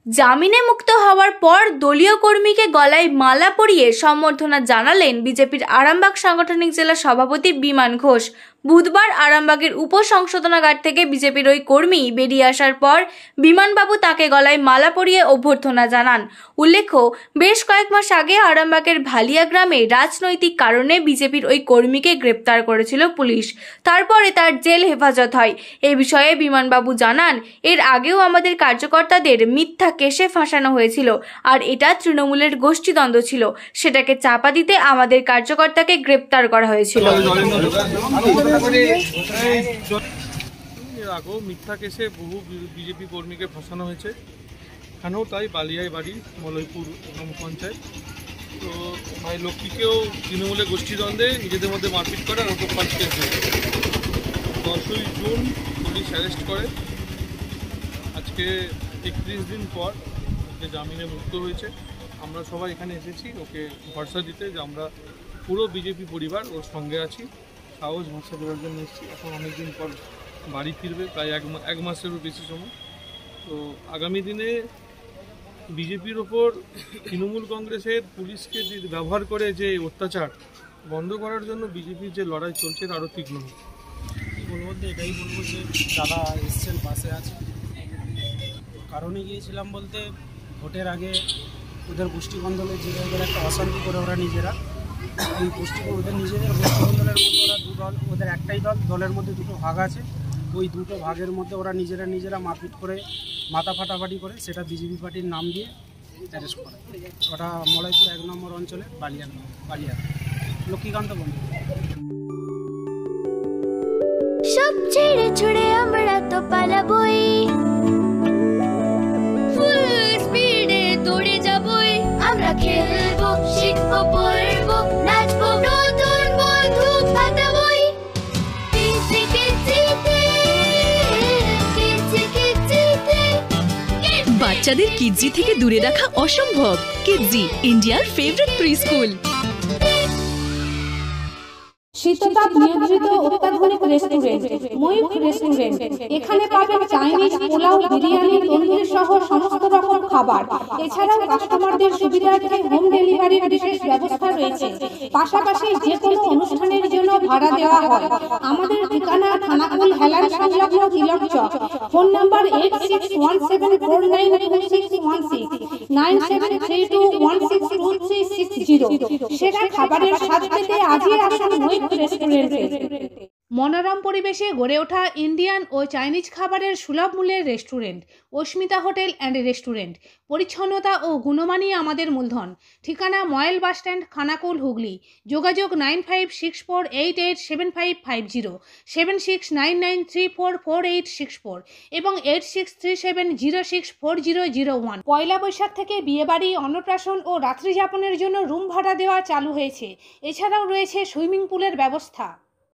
জামিনে মুক্ত হওয়ার পর দলীয় কর্মীকে গলায় মালা পরিয়ে সম্বর্ধনা জানালেন বিজেপির আরামবাগ সাংগঠনিক জেলা সভাপতি বিমান ঘোষ। বুধবার আরামবাগের উপসংশোধনাগার থেকে বিজেপির ওই কর্মী বেরিয়ে আসার পর বিমানবাবু তাকে গলায় মালা পরিয়ে অভ্যর্থনা জানান। উল্লেখ্য, বেশ কয়েক মাস আগে আরামবাগের ভালিয়া গ্রামে রাজনৈতিক কারণে বিজেপির ওই কর্মীকে গ্রেপ্তার করেছিল পুলিশ। তারপরে তার জেল হেফাজত হয়। এই বিষয়ে বিমানবাবু জানান, এর আগেও আমাদের কার্যকর্তাদের মিথ্যা কেসে ফাঁসানো হয়েছিল, আর এটা তৃণমূলের গোষ্ঠীদ্বন্দ্ব ছিল। সেটাকে চাপা দিতে আমাদের কার্যকর্তাকে গ্রেপ্তার করা হয়েছিল। এর আগেও মিথ্যা কেসে বহু বিজেপি কর্মীকে ফাঁসানো হয়েছে, এখানেও তাই। বালিয়ায় বাড়ি, মলয়পুর গ্রাম পঞ্চায়েত। তো ভাই লক্ষ্মীকেও তৃণমূলের গোষ্ঠীদ্বন্দ্বে নিজেদের মধ্যে মারপিট করে রকম 5 কেস হয়েছে। 10ই জুন পুলিশ অ্যারেস্ট করে। আজকে 31 দিন পর ওকে জামিনে মুক্ত হয়েছে। আমরা সবাই এখানে এসেছি ওকে ভরসা দিতে যে আমরা পুরো বিজেপি পরিবার ওর সঙ্গে আছি। সাহস ভরসা দেওয়ার জন্য এসেছি। এখন অনেকদিন পর বাড়ি ফিরবে, প্রায় এক মাসেরও বেশি সময়। তো আগামী দিনে বিজেপির ওপর তৃণমূল কংগ্রেসের পুলিশকে যে ব্যবহার করে যে অত্যাচার বন্ধ করার জন্য বিজেপির যে লড়াই চলছে আরও তীক্ষ্ণ হবে। বলবো এটাই বলবো যে দাদা এসছেন, পাশে আছে। কারণে গিয়েছিলাম বলতে, ভোটের আগে ওদের গোষ্ঠীকন্দলের যে ওদের একটা অশান্তি করে ওরা নিজেরা, এই ওদের নিজেদের গোষ্ঠীকন্দলের মধ্যে ওরা দল, ওদের একটাই দলের মধ্যে দুটো ভাগ আছে। ওই দুটো ভাগের মধ্যে ওরা নিজেরা মারপিট করে, মাথা ফাটাফাটি করে, সেটা বিজেপি পার্টির নাম দিয়ে অ্যারেস্ট করে। ওটা মলয়পুর 1 নম্বর অঞ্চলে বালিয়া লক্ষ্মীকান্ত বন্ধু। সব ছেড়ে ছুড়ে আমরা তো পালাবই, ফুল স্পিডে দৌড়ে যাবই। আমরা খেলবো, শিখবো, পড়বো, নাচবো, নতুন বন্ধু পাতাবই। বাচ্চাদের কিডজি থেকে দূরে রাখা অসম্ভব। কিডজি, ইন্ডিয়ার ফেভারিট প্রি স্কুল। শীততাপ নিয়ন্ত্রিত অত্যাধুনিক রেস্টুরেন্ট ময়ূখ রেস্টুরেন্ট। এখানে পাবেন চাইনিজ, পোলাও, বিরিয়ানি, তন্দুরি সহ সমস্ত রকম খাবার। এছাড়াও কাস্টমারদের সুবিধার্থে হোম ডেলিভারির বিশেষ ব্যবস্থা রয়েছে। পাশাপাশি যে কোনো অনুষ্ঠানের জন্য ভাড়া দেওয়া হয়। আমাদের ঠিকানা খানাকুল হেলান সংলগ্ন তিলক চক। Phone number 8617492616 9732162360। সেরা খাবারের স্বাদ পেতে আজই আসুন ময়ূখ রেস্টুরেন্টে। মনোরম পরিবেশে গড়ে ওঠা ইন্ডিয়ান ও চাইনিজ খাবারের সুলভ মূল্যের restaurant Asmita hotel and restaurant. পরিচ্ছন্নতা ও গুণমানই আমাদের মূলধন। ঠিকানা ময়েল বাসস্ট্যান্ড, খানাকুল, হুগলি। যোগাযোগ 9564887550, 7699344864 এবং 8637064001। পয়লা বৈশাখ থেকে বিয়েবাড়ি, অন্নপ্রাশন ও রাত্রিযাপনের জন্য রুম ভাড়া দেওয়া চালু হয়েছে। এছাড়াও রয়েছে সুইমিং পুলের ব্যবস্থা।